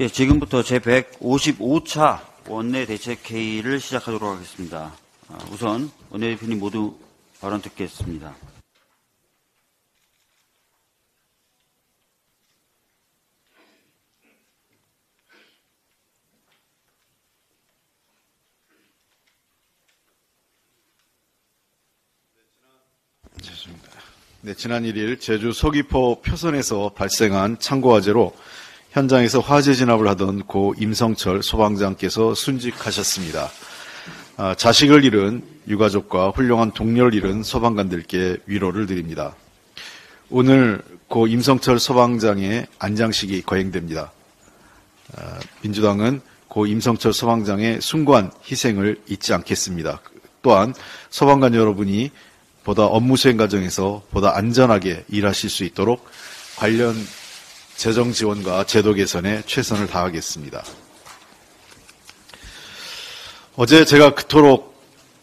예, 지금부터 제155차 원내대책회의를 시작하도록 하겠습니다. 우선 원내대표님 모두 발언 듣겠습니다. 네, 지난 1일 제주 서귀포 표선에서 발생한 창고화재로 현장에서 화재 진압을 하던 고 임성철 소방장께서 순직하셨습니다. 자식을 잃은 유가족과 훌륭한 동료를 잃은 소방관들께 위로를 드립니다. 오늘 고 임성철 소방장의 안장식이 거행됩니다. 민주당은 고 임성철 소방장의 숭고한 희생을 잊지 않겠습니다. 또한 소방관 여러분이 보다 업무 수행 과정에서 보다 안전하게 일하실 수 있도록 관련 재정 지원과 제도 개선에 최선을 다하겠습니다. 어제 제가 그토록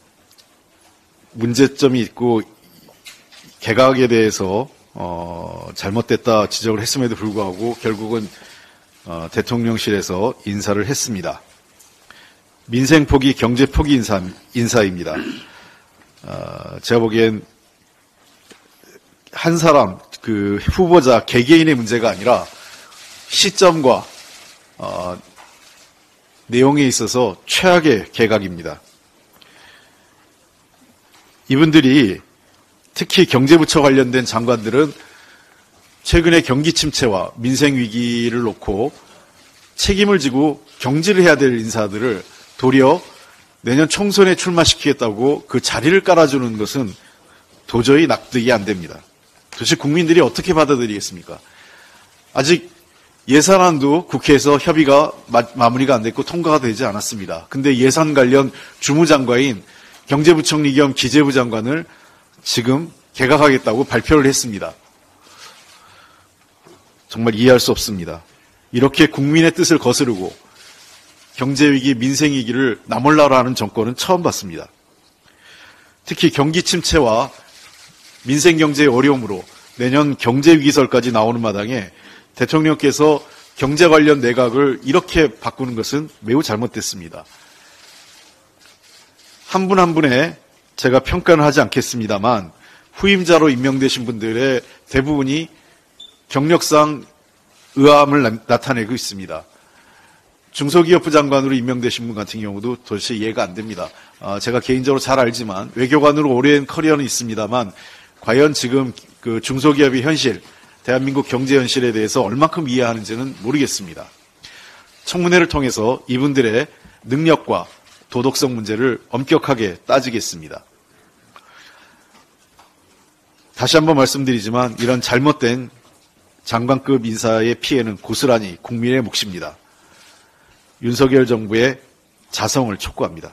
문제점이 있고 개각에 대해서 잘못됐다 지적을 했음에도 불구하고 결국은 대통령실에서 인사를 했습니다. 민생 포기, 경제 포기 인사입니다. 제가 보기엔 한 사람, 그 후보자 개개인의 문제가 아니라 시점과 내용에 있어서 최악의 개각입니다. 이분들이 특히 경제부처 관련된 장관들은 최근에 경기 침체와 민생 위기를 놓고 책임을 지고 경질을 해야 될 인사들을 도리어 내년 총선에 출마시키겠다고 그 자리를 깔아주는 것은 도저히 납득이 안 됩니다. 도대체 국민들이 어떻게 받아들이겠습니까? 아직 예산안도 국회에서 협의가 마무리가 안 됐고 통과가 되지 않았습니다. 근데 예산 관련 주무장관인 경제부총리 겸 기재부 장관을 지금 개각하겠다고 발표를 했습니다. 정말 이해할 수 없습니다. 이렇게 국민의 뜻을 거스르고 경제위기, 민생위기를 나몰라라 하는 정권은 처음 봤습니다. 특히 경기 침체와 민생경제의 어려움으로 내년 경제위기설까지 나오는 마당에 대통령께서 경제 관련 내각을 이렇게 바꾸는 것은 매우 잘못됐습니다. 한 분 한 분에 제가 평가는 하지 않겠습니다만 후임자로 임명되신 분들의 대부분이 경력상 의아함을 나타내고 있습니다. 중소기업부 장관으로 임명되신 분 같은 경우도 도대체 이해가 안 됩니다. 제가 개인적으로 잘 알지만 외교관으로 오랜 커리어는 있습니다만 과연 지금 그 중소기업의 현실, 대한민국 경제 현실에 대해서 얼만큼 이해하는지는 모르겠습니다. 청문회를 통해서 이분들의 능력과 도덕성 문제를 엄격하게 따지겠습니다. 다시 한번 말씀드리지만 이런 잘못된 장관급 인사의 피해는 고스란히 국민의 몫입니다. 윤석열 정부의 자성을 촉구합니다.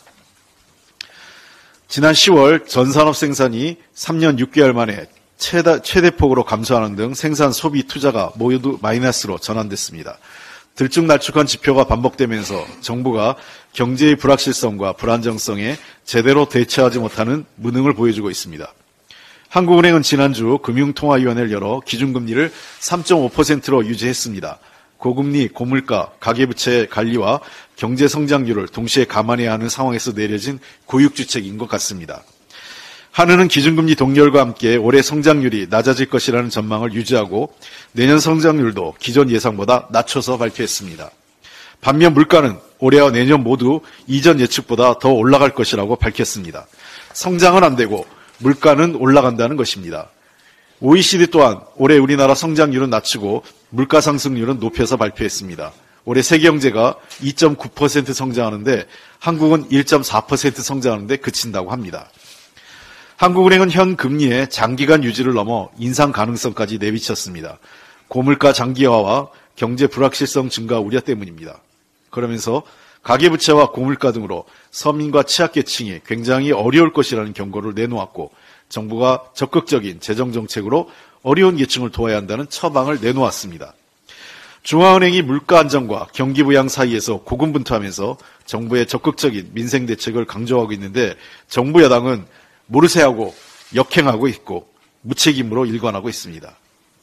지난 10월 전산업 생산이 3년 6개월 만에 최대폭으로 감소하는 등 생산 소비 투자가 모두 마이너스로 전환됐습니다. 들쭉날쭉한 지표가 반복되면서 정부가 경제의 불확실성과 불안정성에 제대로 대처하지 못하는 무능을 보여주고 있습니다. 한국은행은 지난주 금융통화위원회를 열어 기준금리를 3.5%로 유지했습니다. 고금리, 고물가, 가계부채 관리와 경제 성장률을 동시에 감안해야 하는 상황에서 내려진 고육주책인 것 같습니다. 한은은 기준금리 동결과 함께 올해 성장률이 낮아질 것이라는 전망을 유지하고 내년 성장률도 기존 예상보다 낮춰서 발표했습니다. 반면 물가는 올해와 내년 모두 이전 예측보다 더 올라갈 것이라고 밝혔습니다. 성장은 안 되고 물가는 올라간다는 것입니다. OECD 또한 올해 우리나라 성장률은 낮추고 물가 상승률은 높여서 발표했습니다. 올해 세계경제가 2.9% 성장하는데 한국은 1.4% 성장하는데 그친다고 합니다. 한국은행은 현 금리의 장기간 유지를 넘어 인상 가능성까지 내비쳤습니다. 고물가 장기화와 경제 불확실성 증가 우려 때문입니다. 그러면서 가계부채와 고물가 등으로 서민과 취약계층이 굉장히 어려울 것이라는 경고를 내놓았고 정부가 적극적인 재정정책으로 어려운 계층을 도와야 한다는 처방을 내놓았습니다. 중앙은행이 물가 안정과 경기 부양 사이에서 고군분투하면서 정부의 적극적인 민생 대책을 강조하고 있는데 정부 여당은 모르쇠하고 역행하고 있고 무책임으로 일관하고 있습니다.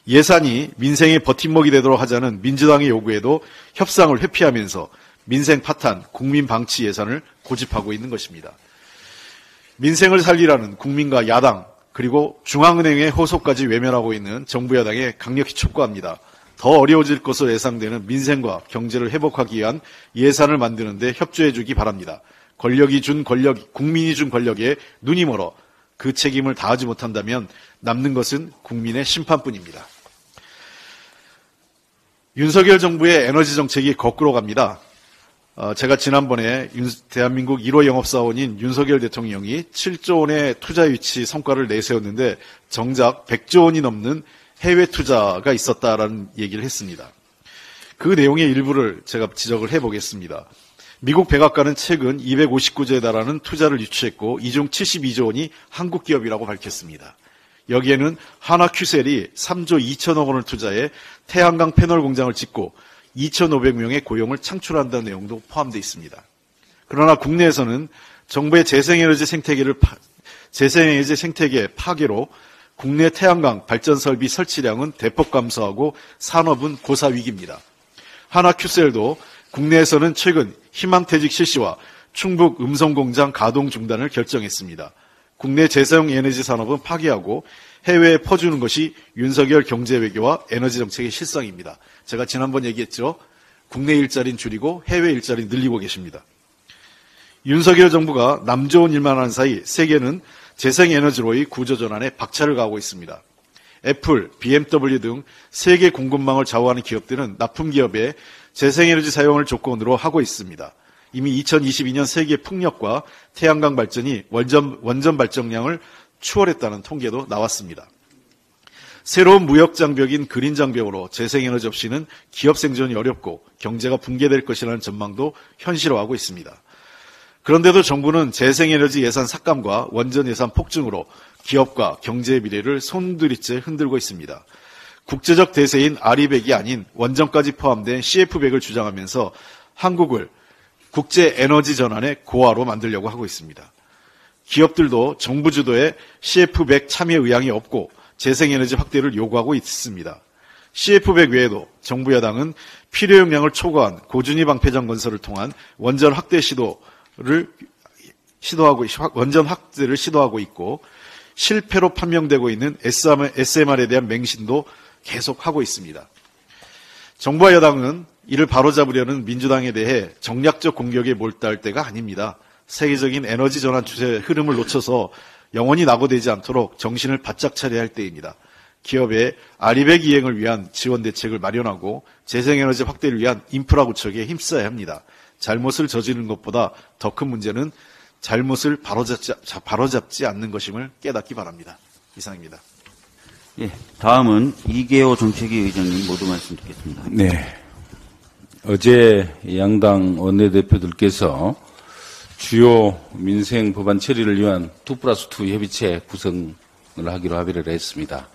예산이 민생의 버팀목이 되도록 하자는 민주당의 요구에도 협상을 회피하면서 민생 파탄, 국민 방치 예산을 고집하고 있는 것입니다. 민생을 살리라는 국민과 야당, 그리고 중앙은행의 호소까지 외면하고 있는 정부 여당에 강력히 촉구합니다. 더 어려워질 것으로 예상되는 민생과 경제를 회복하기 위한 예산을 만드는 데 협조해 주기 바랍니다. 권력이 준 권력, 국민이 준 권력에 눈이 멀어 그 책임을 다하지 못한다면 남는 것은 국민의 심판뿐입니다. 윤석열 정부의 에너지 정책이 거꾸로 갑니다. 제가 지난번에 대한민국 1호 영업사원인 윤석열 대통령이 7조 원의 투자 유치 성과를 내세웠는데 정작 100조 원이 넘는 해외 투자가 있었다라는 얘기를 했습니다. 그 내용의 일부를 제가 지적을 해보겠습니다. 미국 백악관은 최근 259조에 달하는 투자를 유치했고 이 중 72조 원이 한국 기업이라고 밝혔습니다. 여기에는 한화큐셀이 3조 2천억 원을 투자해 태양광 패널 공장을 짓고 2,500명의 고용을 창출한다는 내용도 포함되어 있습니다. 그러나 국내에서는 정부의 재생에너지 생태계 파괴로 국내 태양광 발전 설비 설치량은 대폭 감소하고 산업은 고사 위기입니다. 한화큐셀도 국내에서는 최근 희망퇴직 실시와 충북 음성공장 가동 중단을 결정했습니다. 국내 재사용 에너지 산업은 파괴하고 해외에 퍼주는 것이 윤석열 경제외교와 에너지 정책의 실상입니다. 제가 지난번 얘기했죠. 국내 일자리는 줄이고 해외 일자리는 늘리고 계십니다. 윤석열 정부가 남 좋은 일만 하는 사이 세계는 재생에너지로의 구조전환에 박차를 가하고 있습니다. 애플, BMW 등 세계 공급망을 좌우하는 기업들은 납품기업의 재생에너지 사용을 조건으로 하고 있습니다. 이미 2022년 세계 풍력과 태양광 발전이 원전 발전량을 추월했다는 통계도 나왔습니다. 새로운 무역 장벽인 그린 장벽으로 재생에너지 없이는 기업 생존이 어렵고 경제가 붕괴될 것이라는 전망도 현실화하고 있습니다. 그런데도 정부는 재생에너지 예산 삭감과 원전 예산 폭증으로 기업과 경제의 미래를 손들이째 흔들고 있습니다. 국제적 대세인 아리백이 아닌 원전까지 포함된 CF100을 주장하면서 한국을 국제 에너지 전환의 고아로 만들려고 하고 있습니다. 기업들도 정부 주도의 CF100 참여 의향이 없고 재생에너지 확대를 요구하고 있습니다. CF100 외에도 정부 여당은 필요 용량을 초과한 고준위 방패장 건설을 통한 원전 확대를 시도하고 있고 실패로 판명되고 있는 SMR에 대한 맹신도 계속하고 있습니다. 정부와 여당은 이를 바로잡으려는 민주당에 대해 정략적 공격에 몰두할 때가 아닙니다. 세계적인 에너지 전환 추세의 흐름을 놓쳐서 영원히 낙오되지 않도록 정신을 바짝 차려야 할 때입니다. 기업의 아리백 이행을 위한 지원 대책을 마련하고 재생에너지 확대를 위한 인프라 구축에 힘써야 합니다. 잘못을 저지르는 것보다 더 큰 문제는 잘못을 바로잡지 않는 것임을 깨닫기 바랍니다. 이상입니다. 예, 다음은 이계호 정책위 의장님 모두 말씀 듣겠습니다. 네. 어제 양당 원내대표들께서 주요 민생 법안 처리를 위한 2+2 협의체 구성을 하기로 합의를 했습니다.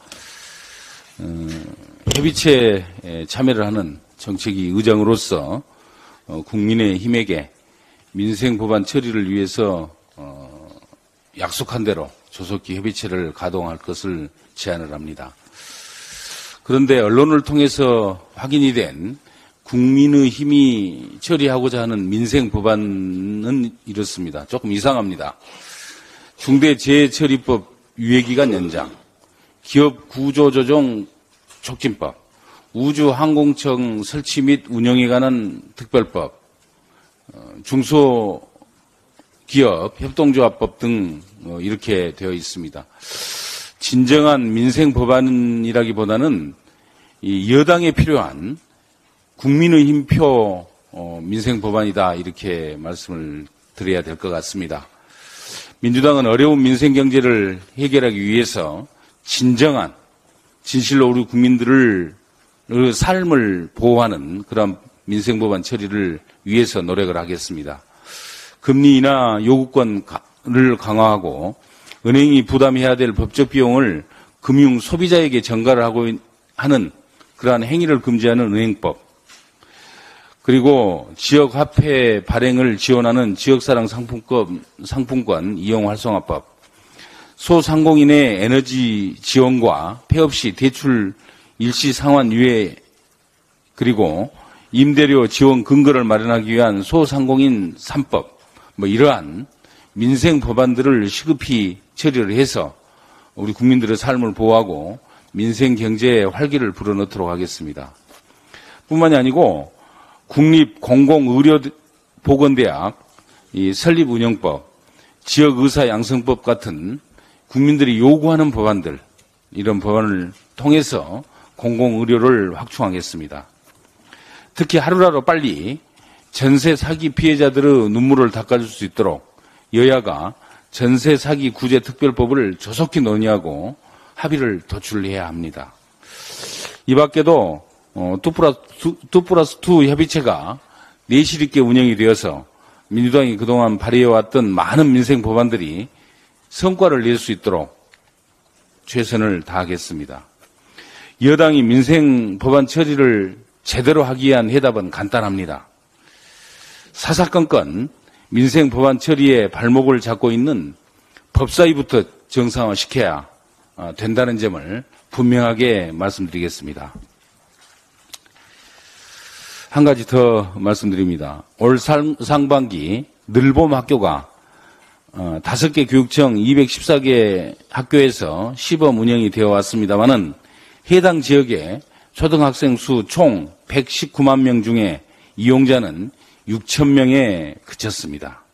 협의체에 참여를 하는 정책위 의장으로서 국민의힘에게 민생 법안 처리를 위해서 약속한 대로 조속히 협의체를 가동할 것을 제안을 합니다. 그런데 언론을 통해서 확인이 된 국민의힘이 처리하고자 하는 민생 법안은 이렇습니다. 조금 이상합니다. 중대재해처리법 유예기간 연장, 기업 구조조정 촉진법, 우주항공청 설치 및 운영에 관한 특별법, 중소기업 협동조합법 등 이렇게 되어 있습니다. 진정한 민생 법안이라기보다는 이 여당에 필요한 국민의힘 표 민생 법안이다 이렇게 말씀을 드려야 될 것 같습니다. 민주당은 어려운 민생 경제를 해결하기 위해서 진정한 진실로 우리 국민들을 삶을 보호하는 그런 민생 법안 처리를 위해서 노력을 하겠습니다. 금리 인하 요구권을 강화하고 은행이 부담해야 될 법적 비용을 금융 소비자에게 전가를 하는 그러한 행위를 금지하는 은행법, 그리고 지역 화폐 발행을 지원하는 지역사랑 상품권 이용 활성화법, 소상공인의 에너지 지원과 폐업 시 대출 일시 상환 유예 그리고 임대료 지원 근거를 마련하기 위한 소상공인 3법 이러한 민생 법안들을 시급히 처리를 해서 우리 국민들의 삶을 보호하고 민생 경제에 활기를 불어넣도록 하겠습니다. 뿐만이 아니고 국립공공의료보건대학 설립운영법, 지역의사양성법 같은 국민들이 요구하는 법안들, 이런 법안을 통해서 공공의료를 확충하겠습니다. 특히 하루라도 빨리 전세 사기 피해자들의 눈물을 닦아줄 수 있도록 여야가 전세 사기 구제 특별법을 조속히 논의하고 합의를 도출해야 합니다. 이 밖에도 2+2 협의체가 내실 있게 운영이 되어서 민주당이 그동안 발의해왔던 많은 민생 법안들이 성과를 낼 수 있도록 최선을 다하겠습니다. 여당이 민생 법안 처리를 제대로 하기 위한 해답은 간단합니다. 사사건건 민생 법안 처리에 발목을 잡고 있는 법사위부터 정상화시켜야 된다는 점을 분명하게 말씀드리겠습니다. 한 가지 더 말씀드립니다. 올 상반기 늘봄 학교가 5개 교육청 214개 학교에서 시범 운영이 되어 왔습니다마는 해당 지역의 초등학생 수 총 119만 명 중에 이용자는 6,000명에 그쳤습니다.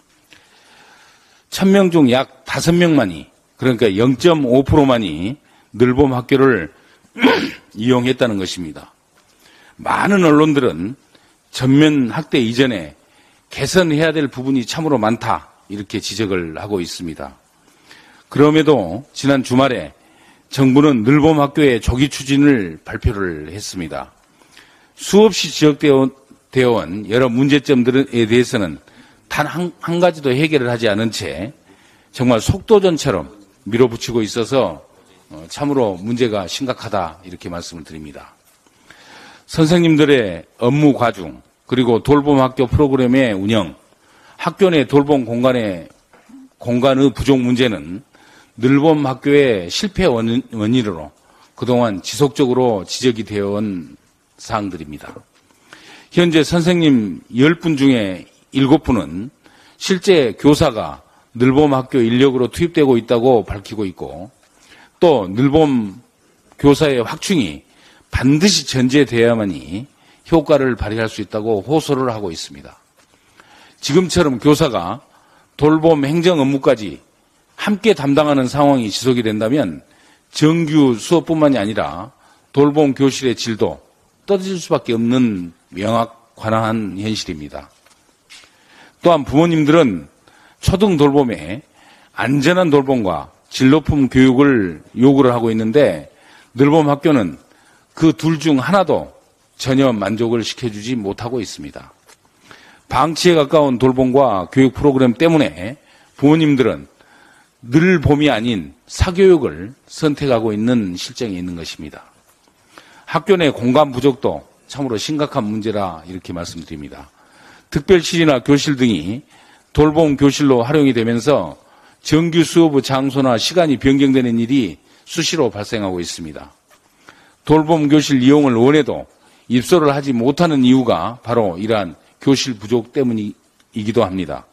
1,000명 중 약 5명만이, 그러니까 0.5%만이 늘봄 학교를 이용했다는 것입니다. 많은 언론들은 전면 학대 이전에 개선해야 될 부분이 참으로 많다, 이렇게 지적을 하고 있습니다. 그럼에도 지난 주말에 정부는 늘봄 학교의 조기 추진을 발표를 했습니다. 수없이 지적되어 온 여러 문제점들에 대해서는 단 한 가지도 해결을 하지 않은 채 정말 속도전처럼 밀어붙이고 있어서 참으로 문제가 심각하다, 이렇게 말씀을 드립니다. 선생님들의 업무 과중, 그리고 돌봄 학교 프로그램의 운영, 학교 내 돌봄 공간의 부족 문제는 늘봄 학교의 실패 원인으로 그동안 지속적으로 지적이 되어 온 사항들입니다. 현재 선생님 10분 중에 7분은 실제 교사가 늘봄 학교 인력으로 투입되고 있다고 밝히고 있고, 또 늘봄 교사의 확충이 반드시 전제되어야만이 효과를 발휘할 수 있다고 호소를 하고 있습니다. 지금처럼 교사가 돌봄 행정 업무까지 함께 담당하는 상황이 지속이 된다면 정규 수업뿐만이 아니라 돌봄 교실의 질도 떨어질 수밖에 없는 명확한 현실입니다. 또한 부모님들은 초등 돌봄에 안전한 돌봄과 질 높은 교육을 요구를 하고 있는데 늘봄 학교는 그 둘 중 하나도 전혀 만족을 시켜주지 못하고 있습니다. 방치에 가까운 돌봄과 교육 프로그램 때문에 부모님들은 늘봄이 아닌 사교육을 선택하고 있는 실정이 있는 것입니다. 학교 내 공간 부족도 참으로 심각한 문제라 이렇게 말씀드립니다. 특별실이나 교실 등이 돌봄 교실로 활용이 되면서 정규 수업의 장소나 시간이 변경되는 일이 수시로 발생하고 있습니다. 돌봄 교실 이용을 원해도 입소를 하지 못하는 이유가 바로 이러한 교실 부족 때문이기도 합니다.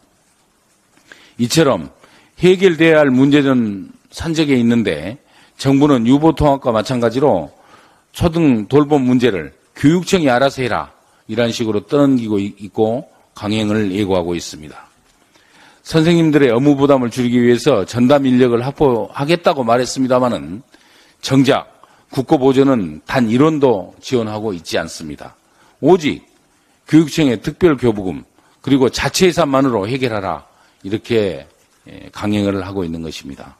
이처럼 해결돼야 할 문제는 산적에 있는데 정부는 유보통합과 마찬가지로 초등 돌봄 문제를 교육청이 알아서 해라, 이런 식으로 떠넘기고 있고 강행을 예고하고 있습니다. 선생님들의 업무 부담을 줄이기 위해서 전담 인력을 확보하겠다고 말했습니다마는 정작 국고보조는 단 1원도 지원하고 있지 않습니다. 오직 교육청의 특별교부금 그리고 자체 예산만으로 해결하라, 이렇게 강행을 하고 있는 것입니다.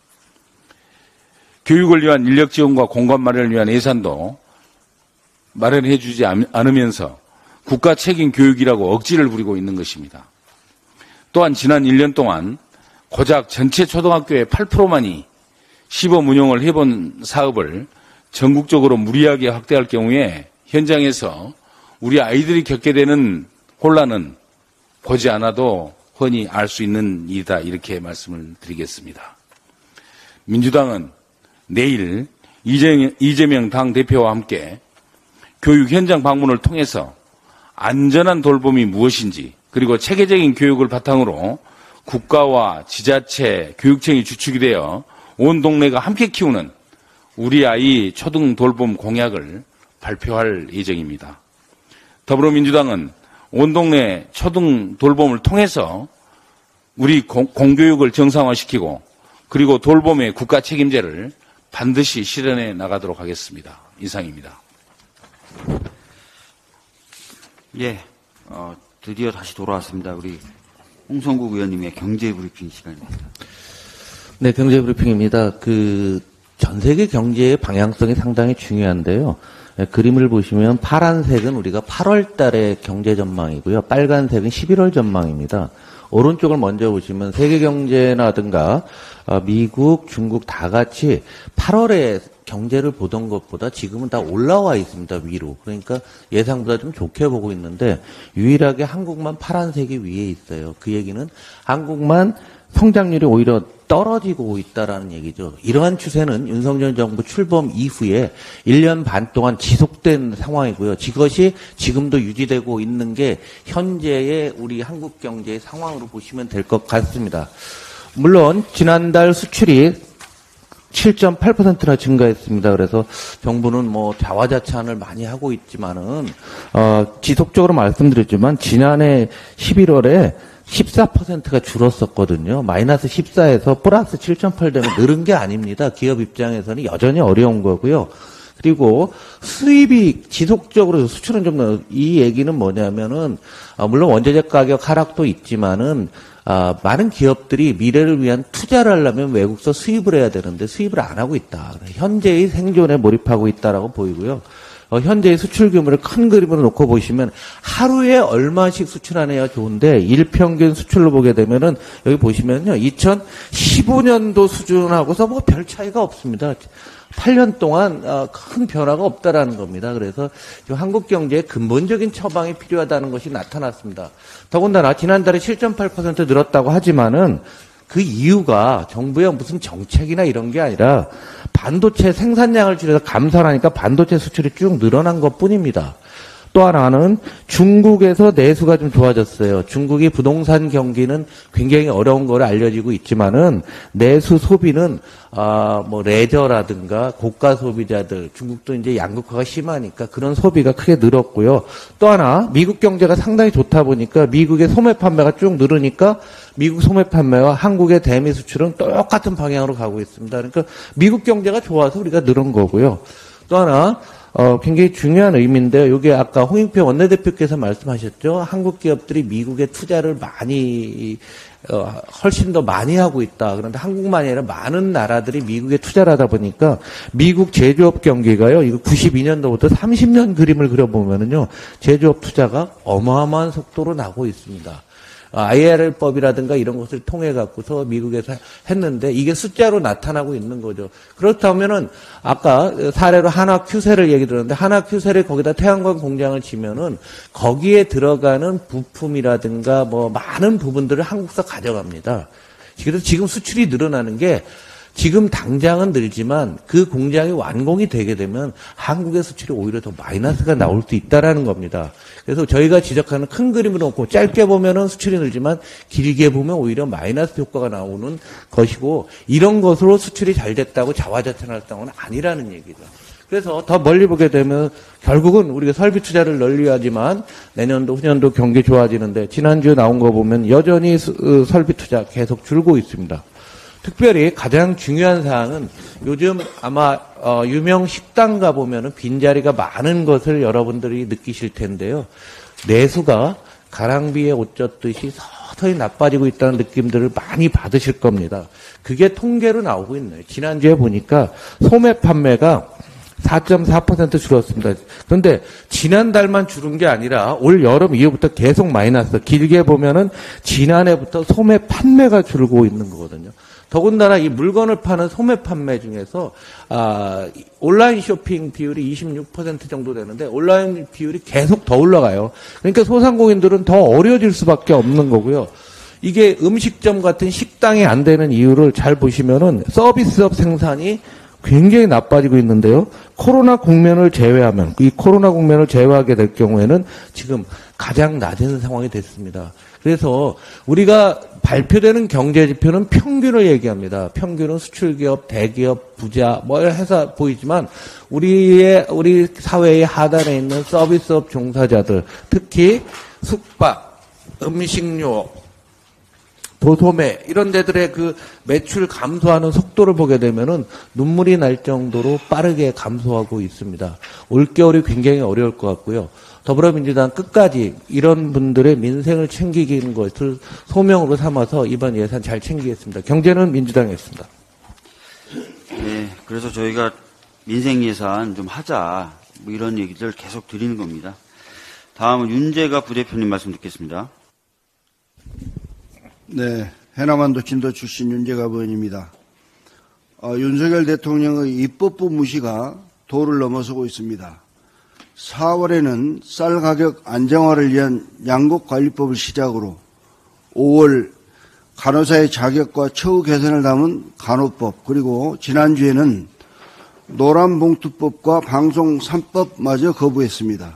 교육을 위한 인력 지원과 공간 마련을 위한 예산도 마련해 주지 않으면서 국가 책임 교육이라고 억지를 부리고 있는 것입니다. 또한 지난 1년 동안 고작 전체 초등학교의 8%만이 시범 운영을 해본 사업을 전국적으로 무리하게 확대할 경우에 현장에서 우리 아이들이 겪게 되는 혼란은 보지 않아도 흔히 알 수 있는 일이다, 이렇게 말씀을 드리겠습니다. 민주당은 내일 이재명 당대표와 함께 교육 현장 방문을 통해서 안전한 돌봄이 무엇인지, 그리고 체계적인 교육을 바탕으로 국가와 지자체, 교육청이 주축이 되어 온 동네가 함께 키우는 우리 아이 초등 돌봄 공약을 발표할 예정입니다. 더불어민주당은 온 동네 초등 돌봄을 통해서 우리 공교육을 정상화시키고, 그리고 돌봄의 국가 책임제를 반드시 실현해 나가도록 하겠습니다. 이상입니다. 예, 드디어 다시 돌아왔습니다. 우리 홍성국 의원님의 경제 브리핑 시간입니다. 네, 경제 브리핑입니다. 전 세계 경제의 방향성이 상당히 중요한데요. 그림을 보시면 파란색은 우리가 8월 달의 경제 전망이고요. 빨간색은 11월 전망입니다. 오른쪽을 먼저 보시면 세계 경제라든가 미국, 중국 다 같이 8월에 경제를 보던 것보다 지금은 다 올라와 있습니다. 위로. 그러니까 예상보다 좀 좋게 보고 있는데 유일하게 한국만 파란색이 위에 있어요. 그 얘기는 한국만 성장률이 오히려 떨어지고 있다라는 얘기죠. 이러한 추세는 윤석열 정부 출범 이후에 1년 반 동안 지속된 상황이고요. 이것이 지금도 유지되고 있는 게 현재의 우리 한국 경제의 상황으로 보시면 될 것 같습니다. 물론 지난달 수출이 7.8%나 증가했습니다. 그래서 정부는 뭐 자화자찬을 많이 하고 있지만은 지속적으로 말씀드렸지만 지난해 11월에 14%가 줄었었거든요. 마이너스 14에서 플러스 7.8 되면 늘은 게 아닙니다. 기업 입장에서는 여전히 어려운 거고요. 그리고 수입이 지속적으로 수출은 좀 이 얘기는 뭐냐면은 물론 원자재 가격 하락도 있지만은 많은 기업들이 미래를 위한 투자를 하려면 외국서 수입을 해야 되는데 수입을 안 하고 있다. 현재의 생존에 몰입하고 있다라고 보이고요. 현재의 수출 규모를 큰 그림으로 놓고 보시면 하루에 얼마씩 수출하느냐 좋은데 일평균 수출로 보게 되면은 여기 보시면요. 2015년도 수준하고서 뭐 별 차이가 없습니다. 8년 동안 큰 변화가 없다라는 겁니다. 그래서 지금 한국 경제에 근본적인 처방이 필요하다는 것이 나타났습니다. 더군다나 지난달에 7.8% 늘었다고 하지만은 그 이유가 정부의 무슨 정책이나 이런 게 아니라 반도체 생산량을 줄여서 감산하니까 반도체 수출이 쭉 늘어난 것뿐입니다. 또 하나는 중국에서 내수가 좀 좋아졌어요. 중국이 부동산 경기는 굉장히 어려운 거로 알려지고 있지만은 내수 소비는 뭐 레저라든가 고가 소비자들 중국도 이제 양극화가 심하니까 그런 소비가 크게 늘었고요. 또 하나 미국 경제가 상당히 좋다 보니까 미국의 소매 판매가 쭉 늘으니까 미국 소매 판매와 한국의 대미 수출은 똑같은 방향으로 가고 있습니다. 그러니까 미국 경제가 좋아서 우리가 늘은 거고요. 또 하나 굉장히 중요한 의미인데요. 이게 아까 홍익표 원내대표께서 말씀하셨죠. 한국 기업들이 미국에 투자를 많이 훨씬 더 많이 하고 있다. 그런데 한국만이 아니라 많은 나라들이 미국에 투자를 하다 보니까 미국 제조업 경기가요. 이거 92년도부터 30년 그림을 그려보면은요. 제조업 투자가 어마어마한 속도로 나고 있습니다. IRL법이라든가 이런 것을 통해 갖고서 미국에서 했는데 이게 숫자로 나타나고 있는 거죠. 그렇다면은 아까 사례로 한화 큐셀을 얘기 들었는데 한화 큐셀을 거기다 태양광 공장을 지면은 거기에 들어가는 부품이라든가 뭐 많은 부분들을 한국서 가져갑니다. 그래서 지금 수출이 늘어나는 게 지금 당장은 늘지만 그 공장이 완공이 되게 되면 한국의 수출이 오히려 더 마이너스가 나올 수 있다라는 겁니다. 그래서 저희가 지적하는 큰 그림으로 놓고 짧게 보면은 수출이 늘지만 길게 보면 오히려 마이너스 효과가 나오는 것이고 이런 것으로 수출이 잘 됐다고 자화자찬할 상황은 아니라는 얘기죠. 그래서 더 멀리 보게 되면 결국은 우리가 설비 투자를 널리 하지만 내년도 후년도 경기 좋아지는데 지난주에 나온 거 보면 여전히 설비 투자 계속 줄고 있습니다. 특별히 가장 중요한 사항은 요즘 아마 유명 식당 가보면은 빈자리가 많은 것을 여러분들이 느끼실 텐데요. 내수가 가랑비에 옷 젖듯이 서서히 나빠지고 있다는 느낌들을 많이 받으실 겁니다. 그게 통계로 나오고 있네요. 지난주에 보니까 소매 판매가 4.4% 줄었습니다. 그런데 지난달만 줄은 게 아니라 올 여름 이후부터 계속 마이너스. 길게 보면은 지난해부터 소매 판매가 줄고 있는 거거든요. 더군다나 이 물건을 파는 소매 판매 중에서 온라인 쇼핑 비율이 26% 정도 되는데 온라인 비율이 계속 더 올라가요. 그러니까 소상공인들은 더 어려워질 수밖에 없는 거고요. 이게 음식점 같은 식당이 안 되는 이유를 잘 보시면은 서비스업 생산이 굉장히 나빠지고 있는데요. 코로나 국면을 제외하면, 이 코로나 국면을 제외하게 될 경우에는 지금 가장 낮은 상황이 됐습니다. 그래서 우리가 발표되는 경제 지표는 평균을 얘기합니다. 평균은 수출기업, 대기업, 부자, 뭐 해서 보이지만 우리 사회의 하단에 있는 서비스업 종사자들, 특히 숙박, 음식료, 도소매 이런 데들의 그 매출 감소하는 속도를 보게 되면은 눈물이 날 정도로 빠르게 감소하고 있습니다. 올겨울이 굉장히 어려울 것 같고요. 더불어민주당 끝까지 이런 분들의 민생을 챙기기는 것을 소명으로 삼아서 이번 예산 잘 챙기겠습니다. 경제는 민주당이었습니다. 네, 그래서 저희가 민생 예산 좀 하자 뭐 이런 얘기들 계속 드리는 겁니다. 다음은 윤재가 부대표님 말씀 듣겠습니다. 네, 해남반도 진도 출신 윤재갑 의원입니다. 윤석열 대통령의 입법부 무시가 도를 넘어서고 있습니다. 4월에는 쌀 가격 안정화를 위한 양곡관리법을 시작으로 5월 간호사의 자격과 처우 개선을 담은 간호법, 그리고 지난주에는 노란봉투법과 방송 3법마저 거부했습니다.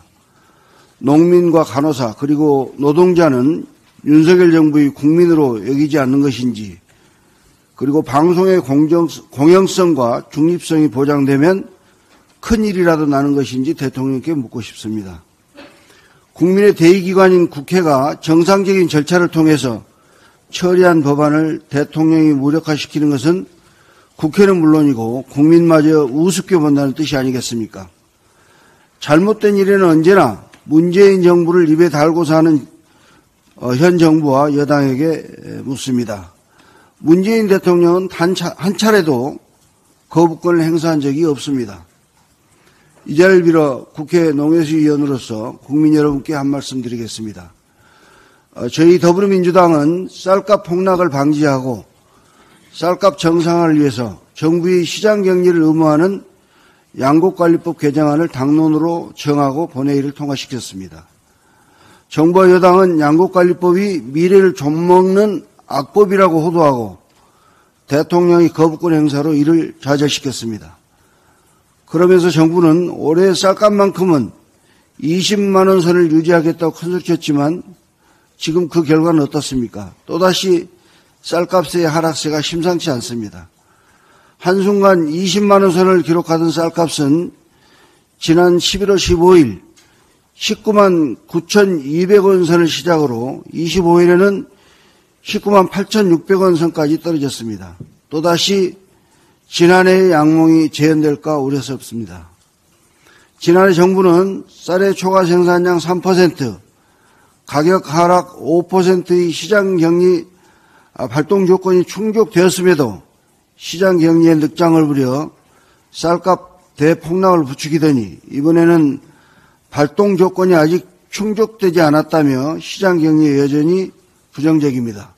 농민과 간호사 그리고 노동자는 윤석열 정부의 국민으로 여기지 않는 것인지, 그리고 방송의 공영성과 중립성이 보장되면 큰일이라도 나는 것인지 대통령께 묻고 싶습니다. 국민의 대의기관인 국회가 정상적인 절차를 통해서 처리한 법안을 대통령이 무력화시키는 것은 국회는 물론이고 국민마저 우습게 본다는 뜻이 아니겠습니까? 잘못된 일에는 언제나 문재인 정부를 입에 달고 사는 현 정부와 여당에게 묻습니다. 문재인 대통령은 한 차례도 거부권을 행사한 적이 없습니다. 이 자리를 빌어 국회 농해수위원으로서 국민 여러분께 한 말씀 드리겠습니다. 저희 더불어민주당은 쌀값 폭락을 방지하고 쌀값 정상화를 위해서 정부의 시장 격리를 의무화하는 양곡관리법 개정안을 당론으로 정하고 본회의를 통과시켰습니다. 정부와 여당은 양곡관리법이 미래를 좀먹는 악법이라고 호도하고 대통령이 거부권 행사로 이를 좌절시켰습니다. 그러면서 정부는 올해 쌀값만큼은 20만 원 선을 유지하겠다고 큰소리쳤지만 지금 그 결과는 어떻습니까? 또다시 쌀값의 하락세가 심상치 않습니다. 한순간 20만 원 선을 기록하던 쌀값은 지난 11월 15일 19만 9,200원 선을 시작으로 25일에는 19만 8,600원 선까지 떨어졌습니다. 또다시 지난해의 양몽이 재현될까 우려스럽습니다. 지난해 정부는 쌀의 초과 생산량 3%, 가격 하락 5%의 시장 격리 발동 조건이 충족되었음에도 시장 격리에 늑장을 부려 쌀값 대폭락을 부추기더니 이번에는 발동 조건이 아직 충족되지 않았다며 시장 격리에 여전히 부정적입니다.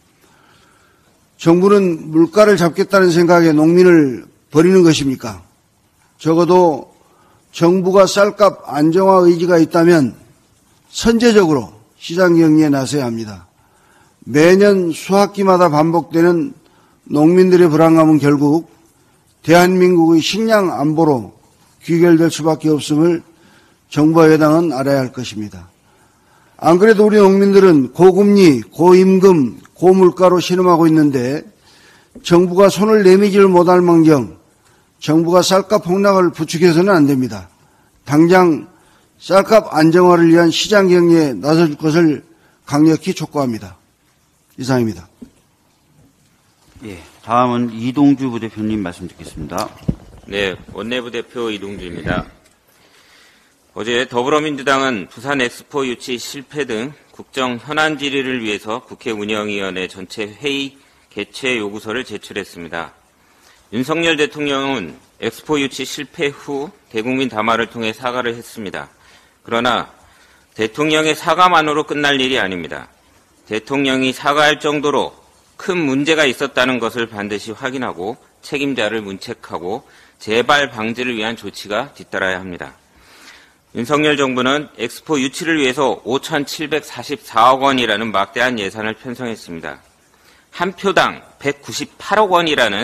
정부는 물가를 잡겠다는 생각에 농민을 버리는 것입니까? 적어도 정부가 쌀값 안정화 의지가 있다면 선제적으로 시장 격리에 나서야 합니다. 매년 수학기마다 반복되는 농민들의 불안감은 결국 대한민국의 식량 안보로 귀결될 수밖에 없음을 정부와 여당은 알아야 할 것입니다. 안 그래도 우리 농민들은 고금리, 고임금, 고물가로 신음하고 있는데 정부가 손을 내미지를 못할 망정 정부가 쌀값 폭락을 부추겨서는 안 됩니다. 당장 쌀값 안정화를 위한 시장 격리에 나설 것을 강력히 촉구합니다. 이상입니다. 예, 다음은 이동주 부대표님 말씀 듣겠습니다. 네, 원내부대표 이동주입니다. 어제 더불어민주당은 부산 엑스포 유치 실패 등 국정 현안 질의를 위해서 국회 운영위원회 전체 회의 개최 요구서를 제출했습니다. 윤석열 대통령은 엑스포 유치 실패 후 대국민 담화를 통해 사과를 했습니다. 그러나 대통령의 사과만으로 끝날 일이 아닙니다. 대통령이 사과할 정도로 큰 문제가 있었다는 것을 반드시 확인하고 책임자를 문책하고 재발 방지를 위한 조치가 뒤따라야 합니다. 윤석열 정부는 엑스포 유치를 위해서 5,744억 원이라는 막대한 예산을 편성했습니다. 한 표당 198억 원이라는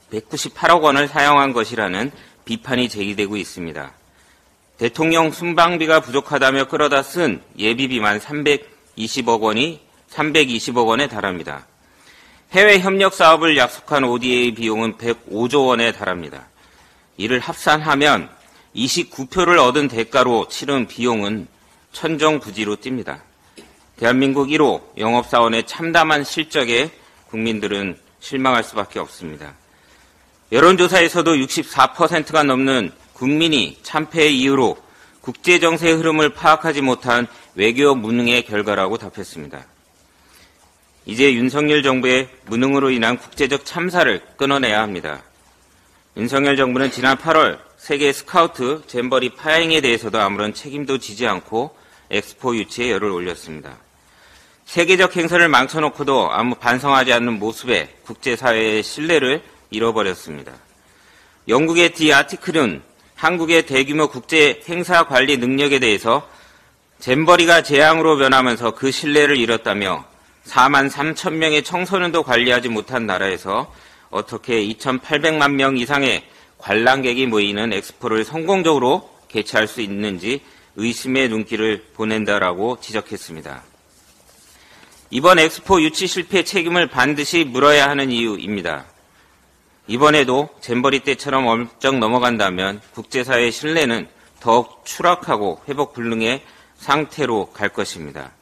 198억 원을 사용한 것이라는 비판이 제기되고 있습니다. 대통령 순방비가 부족하다며 끌어다 쓴 예비비만 320억 원에 달합니다. 해외 협력 사업을 약속한 ODA 비용은 105조 원에 달합니다. 이를 합산하면 29표를 얻은 대가로 치른 비용은 천정부지로 띱니다. 대한민국 1호 영업사원의 참담한 실적에 국민들은 실망할 수밖에 없습니다. 여론조사에서도 64%가 넘는 국민이 참패의 이유로 국제정세의 흐름을 파악하지 못한 외교 무능의 결과라고 답했습니다. 이제 윤석열 정부의 무능으로 인한 국제적 참사를 끊어내야 합니다. 윤석열 정부는 지난 8월 세계 스카우트 잼버리 파행에 대해서도 아무런 책임도 지지 않고 엑스포 유치에 열을 올렸습니다. 세계적 행사를 망쳐놓고도 아무 반성하지 않는 모습에 국제사회의 신뢰를 잃어버렸습니다. 영국의 디 아티클은 한국의 대규모 국제 행사 관리 능력에 대해서 잼버리가 재앙으로 변하면서 그 신뢰를 잃었다며 4만 3천 명의 청소년도 관리하지 못한 나라에서 어떻게 2,800만 명 이상의 관람객이 모이는 엑스포를 성공적으로 개최할 수 있는지 의심의 눈길을 보낸다라고 지적했습니다. 이번 엑스포 유치 실패 책임을 반드시 물어야 하는 이유입니다. 이번에도 잼버리 때처럼 엄쩍 넘어간다면 국제사회의 신뢰는 더욱 추락하고 회복 불능의 상태로 갈 것입니다.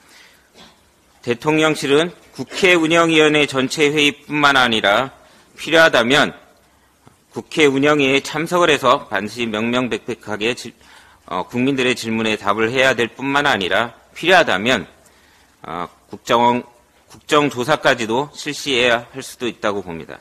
대통령실은 국회 운영위원회 전체 회의뿐만 아니라 필요하다면 국회 운영회에 참석을 해서 반드시 명명백백하게 국민들의 질문에 답을 해야 될 뿐만 아니라 필요하다면 국정조사까지도 실시해야 할 수도 있다고 봅니다.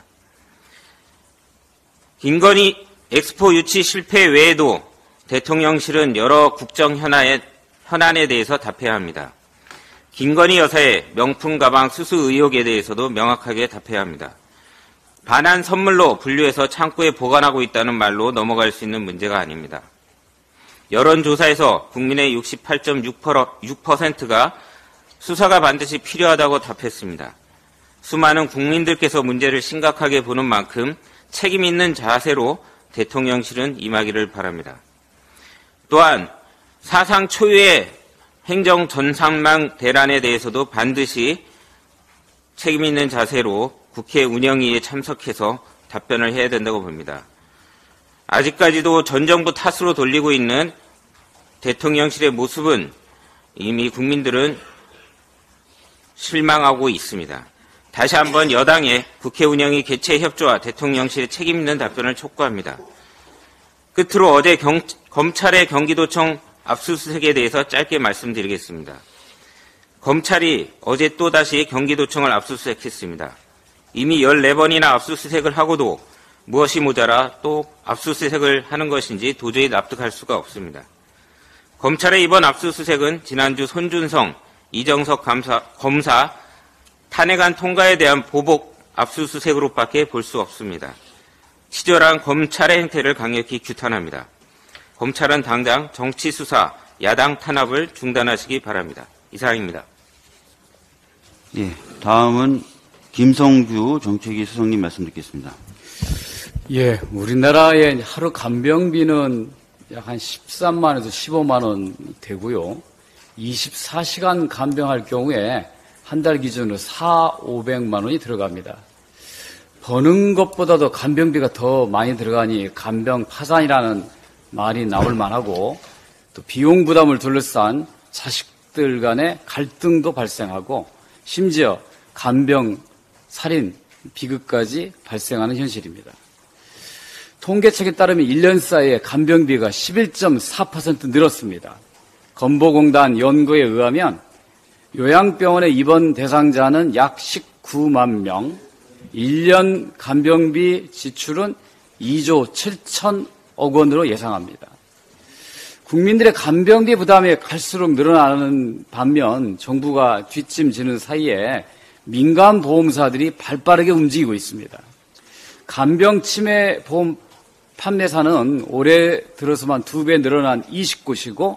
김건희 엑스포 유치 실패 외에도 대통령실은 여러 국정 현안에 대해서 답해야 합니다. 김건희 여사의 명품 가방 수수 의혹에 대해서도 명확하게 답해야 합니다. 반환 선물로 분류해서 창고에 보관하고 있다는 말로 넘어갈 수 있는 문제가 아닙니다. 여론조사에서 국민의 68.6%가 수사가 반드시 필요하다고 답했습니다. 수많은 국민들께서 문제를 심각하게 보는 만큼 책임 있는 자세로 대통령실은 임하기를 바랍니다. 또한 사상 초유의 행정 전산망 대란에 대해서도 반드시 책임 있는 자세로 국회 운영위에 참석해서 답변을 해야 된다고 봅니다. 아직까지도 전 정부 탓으로 돌리고 있는 대통령실의 모습은 이미 국민들은 실망하고 있습니다. 다시 한번 여당의 국회 운영위 개최 협조와 대통령실의 책임 있는 답변을 촉구합니다. 끝으로 어제 검찰의 경기도청 압수수색에 대해서 짧게 말씀드리겠습니다. 검찰이 어제 또다시 경기도청을 압수수색했습니다. 이미 14번이나 압수수색을 하고도 무엇이 모자라 또 압수수색을 하는 것인지 도저히 납득할 수가 없습니다. 검찰의 이번 압수수색은 지난주 손준성, 이정석 검사 탄핵안 통과에 대한 보복 압수수색으로밖에 볼 수 없습니다. 치졸한 검찰의 행태를 강력히 규탄합니다. 검찰은 당장 정치수사, 야당 탄압을 중단하시기 바랍니다. 이상입니다. 예, 다음은 김성주 정책위 수석님 말씀 듣겠습니다. 예, 우리나라의 하루 간병비는 약 한 13만에서 15만 원 되고요. 24시간 간병할 경우에 한 달 기준으로 500만 원이 들어갑니다. 버는 것보다도 간병비가 더 많이 들어가니 간병 파산이라는 말이 나올 만하고 또 비용 부담을 둘러싼 자식들 간의 갈등도 발생하고 심지어 간병, 살인, 비극까지 발생하는 현실입니다. 통계책에 따르면 1년 사이에 간병비가 11.4% 늘었습니다. 건보공단 연구에 의하면 요양병원의 입원 대상자는 약 19만 명, 1년 간병비 지출은 2조 7천억 원으로 예상합니다. 국민들의 간병비 부담이 갈수록 늘어나는 반면 정부가 뒷짐지는 사이에 민간 보험사들이 발빠르게 움직이고 있습니다. 간병 치매 보험 판매사는 올해 들어서만 2배 늘어난 20곳이고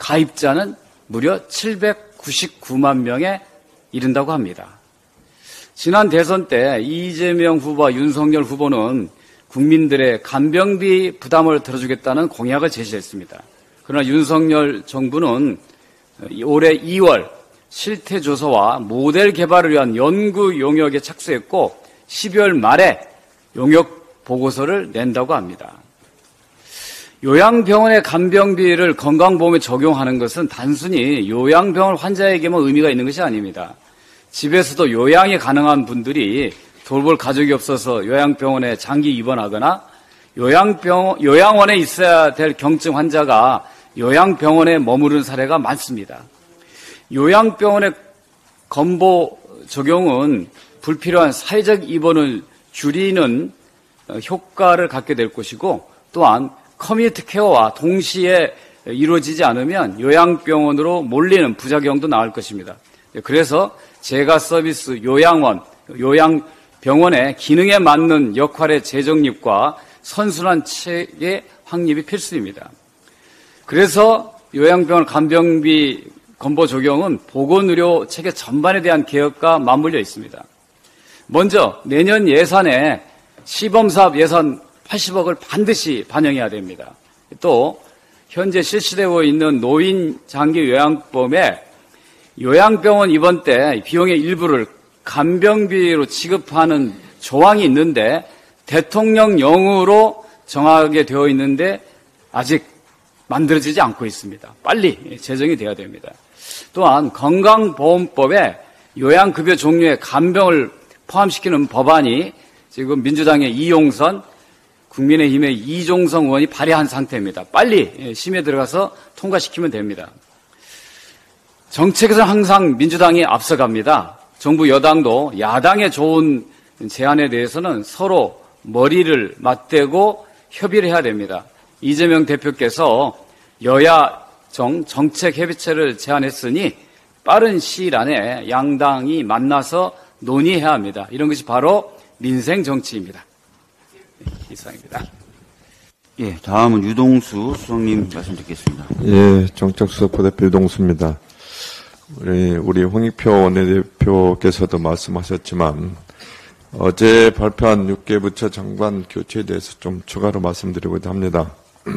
가입자는 무려 799만 명에 이른다고 합니다. 지난 대선 때 이재명 후보와 윤석열 후보는 국민들의 간병비 부담을 들어주겠다는 공약을 제시했습니다. 그러나 윤석열 정부는 올해 2월 실태조사와 모델 개발을 위한 연구 용역에 착수했고 12월 말에 용역 보고서를 낸다고 합니다. 요양병원의 간병비를 건강보험에 적용하는 것은 단순히 요양병원 환자에게만 의미가 있는 것이 아닙니다. 집에서도 요양이 가능한 분들이 돌볼 가족이 없어서 요양병원에 장기 입원하거나 요양원에 있어야 될 경증 환자가 요양병원에 머무르는 사례가 많습니다. 요양병원의 건보 적용은 불필요한 사회적 입원을 줄이는 효과를 갖게 될 것이고 또한 커뮤니티 케어와 동시에 이루어지지 않으면 요양병원으로 몰리는 부작용도 나올 것입니다. 그래서 재가 서비스 요양원, 요양병원의 기능에 맞는 역할의 재정립과 선순환 체계 확립이 필수입니다. 그래서 요양병원 간병비 건보 적용은 보건의료 체계 전반에 대한 개혁과 맞물려 있습니다. 먼저 내년 예산에 시범사업 예산 80억을 반드시 반영해야 됩니다. 또 현재 실시되고 있는 노인 장기 요양보험에 요양병원 입원 때 비용의 일부를 간병비로 지급하는 조항이 있는데 대통령령으로 정하게 되어 있는데 아직 만들어지지 않고 있습니다. 빨리 제정이 돼야 됩니다. 또한 건강보험법에 요양급여 종류에 간병을 포함시키는 법안이 지금 민주당의 이용선, 국민의힘의 이종성 의원이 발의한 상태입니다. 빨리 심의에 들어가서 통과시키면 됩니다. 정책에서는 항상 민주당이 앞서갑니다. 정부 여당도 야당의 좋은 제안에 대해서는 서로 머리를 맞대고 협의를 해야 됩니다. 이재명 대표께서 여야정 정책협의체를 제안했으니 빠른 시일 안에 양당이 만나서 논의해야 합니다. 이런 것이 바로 민생 정치입니다. 이상입니다. 예, 다음은 유동수 수석님 말씀 듣겠습니다. 예, 정책수석 부대표 유동수입니다. 우리 홍익표 원내대표께서도 말씀하셨지만 어제 발표한 6개 부처 장관 교체에 대해서 좀 추가로 말씀드리고자 합니다.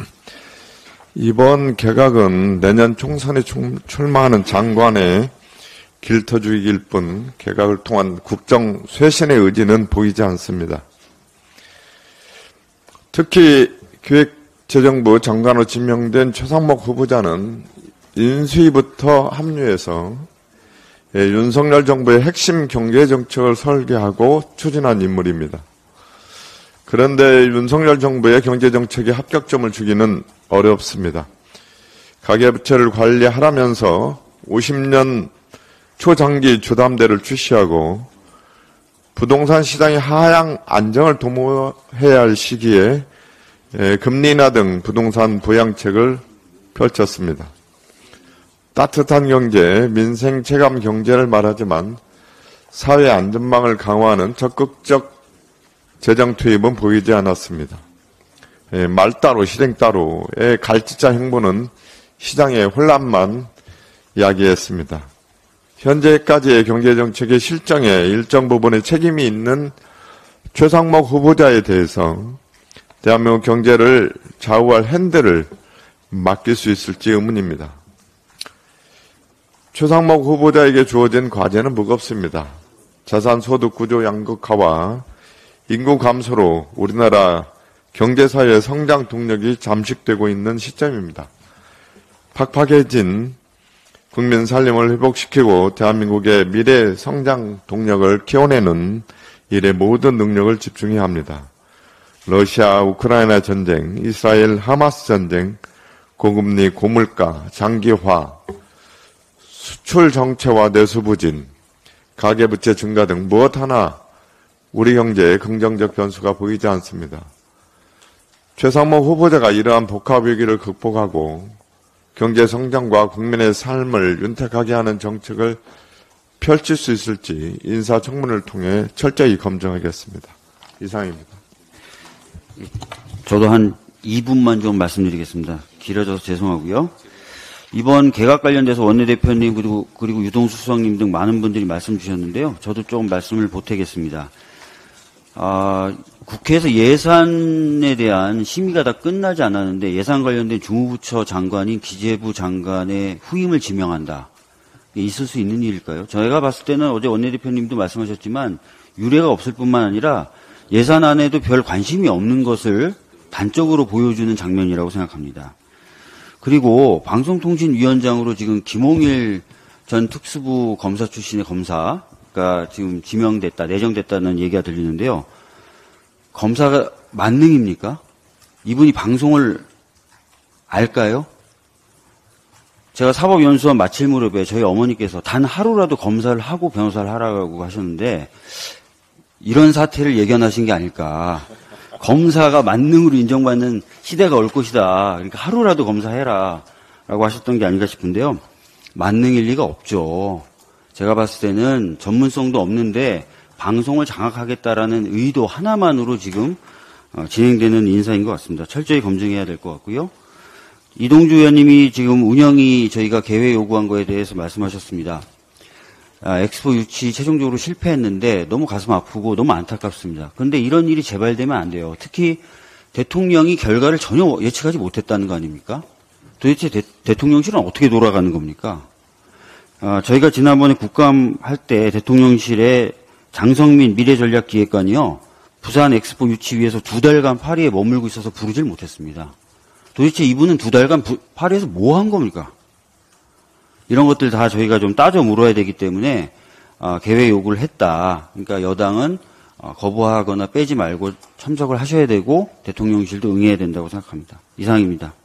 이번 개각은 내년 총선에 출마하는 장관의 길터주기일 뿐 개각을 통한 국정 쇄신의 의지는 보이지 않습니다. 특히 기획재정부 장관으로 지명된 최상목 후보자는 인수위부터 합류해서 윤석열 정부의 핵심 경제정책을 설계하고 추진한 인물입니다. 그런데 윤석열 정부의 경제정책에 합격점을 주기는 어렵습니다. 가계부채를 관리하라면서 50년 초장기 주담대를 출시하고 부동산 시장의 하향 안정을 도모해야 할 시기에 금리 인하 등 부동산 부양책을 펼쳤습니다. 따뜻한 경제, 민생 체감 경제를 말하지만 사회 안전망을 강화하는 적극적 재정 투입은 보이지 않았습니다. 말 따로 실행 따로의 갈짓자 행보는 시장의 혼란만 야기했습니다. 현재까지의 경제정책의 실정에 일정 부분의 책임이 있는 최상목 후보자에 대해서 대한민국 경제를 좌우할 핸들을 맡길 수 있을지 의문입니다. 최상목 후보자에게 주어진 과제는 무겁습니다. 자산소득 구조 양극화와 인구 감소로 우리나라 경제사회의 성장 동력이 잠식되고 있는 시점입니다. 팍팍해진 국민 살림을 회복시키고 대한민국의 미래 성장 동력을 키워내는 일에 모든 능력을 집중해야 합니다. 러시아 우크라이나 전쟁, 이스라엘 하마스 전쟁, 고금리 고물가, 장기화, 수출 정체와 내수 부진, 가계부채 증가 등 무엇 하나 우리 경제에 긍정적 변수가 보이지 않습니다. 최상목 후보자가 이러한 복합 위기를 극복하고 경제 성장과 국민의 삶을 윤택하게 하는 정책을 펼칠 수 있을지 인사청문회를 통해 철저히 검증하겠습니다. 이상입니다. 저도 한 2분만 좀 말씀드리겠습니다. 길어져서 죄송하고요. 이번 개각 관련돼서 원내대표님 그리고 유동수 수석님 등 많은 분들이 말씀 주셨는데요. 저도 조금 말씀을 보태겠습니다. 국회에서 예산에 대한 심의가 다 끝나지 않았는데 예산 관련된 주무부처 장관인 기재부 장관의 후임을 지명한다. 이게 있을 수 있는 일일까요? 저희가 봤을 때는 어제 원내대표님도 말씀하셨지만 유례가 없을 뿐만 아니라 예산안에도 별 관심이 없는 것을 단적으로 보여주는 장면이라고 생각합니다. 그리고 방송통신위원장으로 지금 김홍일 전 특수부 검사 출신의 검사가 지금 내정됐다는 얘기가 들리는데요. 검사가 만능입니까? 이분이 방송을 알까요? 제가 사법연수원 마칠 무렵에 저희 어머니께서 단 하루라도 검사를 하고 변호사를 하라고 하셨는데 이런 사태를 예견하신 게 아닐까. 검사가 만능으로 인정받는 시대가 올 것이다. 그러니까 하루라도 검사해라 라고 하셨던 게 아닌가 싶은데요. 만능일 리가 없죠. 제가 봤을 때는 전문성도 없는데 방송을 장악하겠다라는 의도 하나만으로 지금 진행되는 인사인 것 같습니다. 철저히 검증해야 될 것 같고요. 이동주 의원님이 지금 운영이 저희가 개회 요구한 거에 대해서 말씀하셨습니다. 엑스포 유치 최종적으로 실패했는데 너무 가슴 아프고 너무 안타깝습니다. 그런데 이런 일이 재발되면 안 돼요. 특히 대통령이 결과를 전혀 예측하지 못했다는 거 아닙니까? 도대체 대통령실은 어떻게 돌아가는 겁니까? 저희가 지난번에 국감 할 때 대통령실에 장성민 미래전략기획관이요. 부산 엑스포 유치 위해서 2달간 파리에 머물고 있어서 부르질 못했습니다. 도대체 이분은 2달간 파리에서 뭐 한 겁니까? 이런 것들 다 저희가 좀 따져 물어야 되기 때문에 개회 요구를 했다. 그러니까 여당은 거부하거나 빼지 말고 참석을 하셔야 되고 대통령실도 응해야 된다고 생각합니다. 이상입니다.